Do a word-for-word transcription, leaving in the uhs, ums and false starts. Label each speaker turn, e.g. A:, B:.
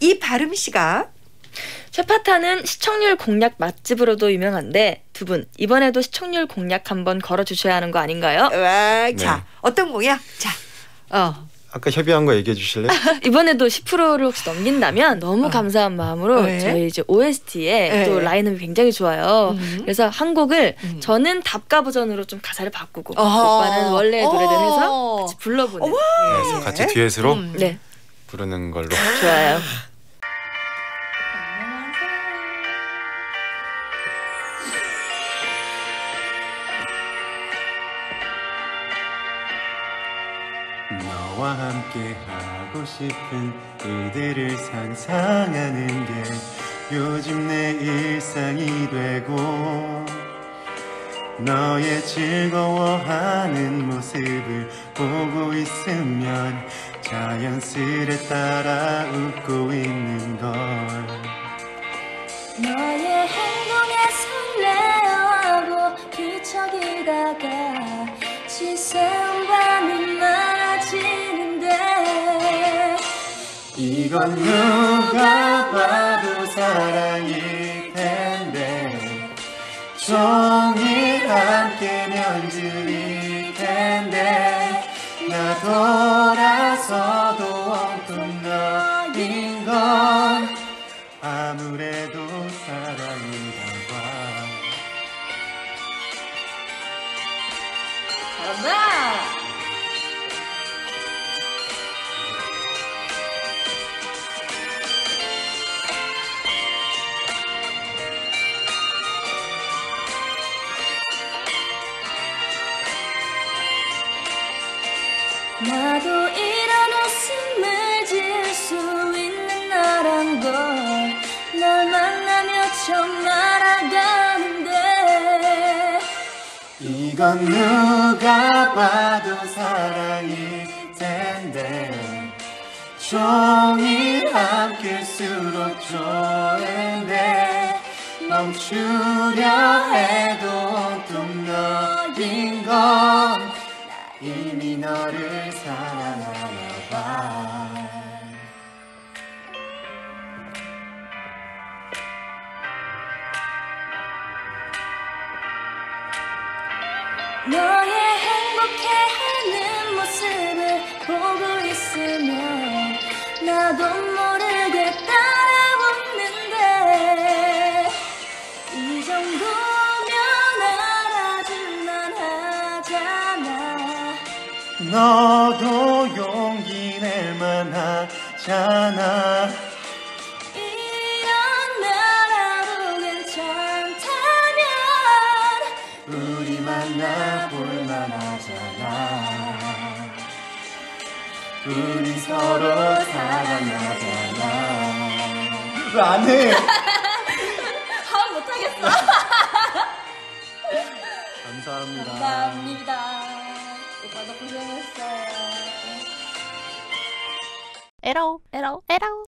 A: 이바름 씨가
B: 최파타는 시청률 공략 맛집으로도 유명한데 두 분 이번에도 시청률 공략 한번 걸어주셔야 하는 거 아닌가요?
A: 와,
C: 네.
A: 자 어떤 공약? 자, 어.
C: 아까 협의한 거 얘기해 주실래요?
B: 이번에도 십 퍼센트를 혹시 넘긴다면 너무
A: 어.
B: 감사한 마음으로
A: 네.
B: 저희 이제 오에스티에
A: 네.
B: 또 라인업이 굉장히 좋아요.
A: 음.
B: 그래서 한 곡을
A: 음.
B: 저는 답가 버전으로 좀 가사를 바꾸고
A: 어허.
B: 오빠는 원래 노래를 해서
A: 어.
B: 같이 불러보는.
A: 어머.
C: 그래서 같이 듀엣으로
A: 음.
B: 네,
C: 부르는 걸로.
B: 좋아요.
D: 너와 함께 하고 싶은 일들을 상상하는 게 요즘 내 일상이 되고 너의 즐거워하는 모습을 보고 있으면 자연스레 따라 웃고 있는 걸
E: 너의 행동에 설레어하고 뒤척이다가 시선 밤이 많아지는데
D: 이건 누가 봐도 사랑일 텐데 종일 함께 면줄일 텐데 나 돌아서도 온통 너인 건 아무래도 사랑인가 봐.
B: 잘한다.
E: 나도 이런 웃음을 지을 수 있는 나란 걸 널 만나며 처음 알아가는데
D: 이건 누가 봐도 사랑일 텐데 종일 함께일수록 좋은데 멈추려 해도 온통 너인 건 이미 너를 사랑하나 봐.
E: 너의 행복해하는 모습을 보고 있으면 나도 모르게 따라붙는데 이 정도면 알아줄만 하잖아.
D: 너도 용기 낼 만하잖아.
E: 이런 나라도 괜찮다면
D: 우리 만나볼 만하잖아. 우리 서로 사랑하잖아. 왜 안 해?
E: 아 못하겠어.
D: 감사합니다.
E: 감사합니다. 오빠도 고생했어요.
F: 에러 에러 에러